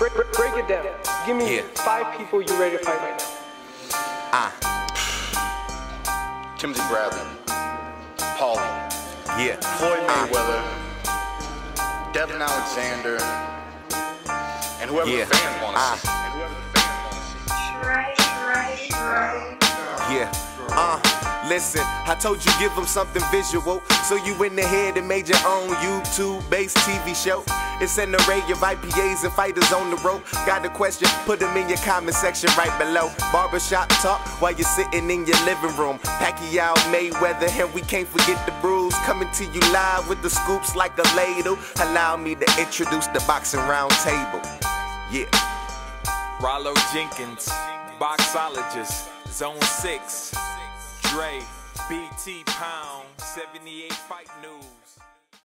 Break it down. Give me 5 people you ready to fight right now. Timothy Bradley, Paulie, Floyd Mayweather, Devin Alexander, and whoever the fans want to see. Listen, I told you give them something visual, so you in the head and made your own YouTube-based TV show. It's an array of IPAs and fighters on the road. Got a question? Put them in your comment section right below. Barbershop talk while you're sitting in your living room. Pacquiao, Mayweather, and we can't forget the bruise. Coming to you live with the scoops like a ladle. Allow me to introduce the boxing round table. Rollo Jenkins, boxologist, Zone 6, Dre, BT Pound, 78 Fight News.